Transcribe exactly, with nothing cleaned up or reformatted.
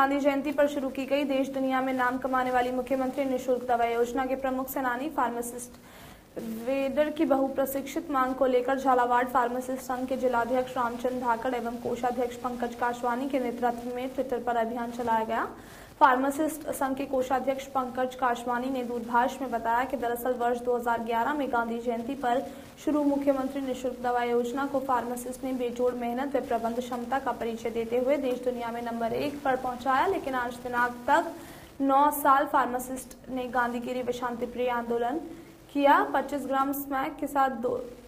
गांधी जयंती पर शुरू की गई देश दुनिया में नाम कमाने वाली मुख्यमंत्री निःशुल्क दवा योजना के प्रमुख सेनानी फार्मासिस्ट वेदर की बहुप्रशिक्षित मांग को लेकर झालावाड़ फार्मासिस्ट संघ के जिलाध्यक्ष रामचंद्र धाकड़ एवं कोषाध्यक्ष पंकज काशवानी के नेतृत्व में ट्विटर पर अभियान चलाया गया। फार्मासिस्ट संघ के कोषाध्यक्ष पंकज काशवानी ने दूरभाष में बताया कि दरअसल वर्ष दो हज़ार ग्यारह में गांधी जयंती पर शुरू मुख्यमंत्री निःशुल्क दवा योजना को फार्मासिस्ट ने बेजोड़ मेहनत व प्रबंध क्षमता का परिचय देते हुए देश दुनिया में नंबर एक पर पहुंचाया। लेकिन आज दिनांक तक नौ साल फार्मासिस्ट ने गांधीगिरी व शांति प्रिय आंदोलन किया। पच्चीस ग्राम स्मैक के साथ दो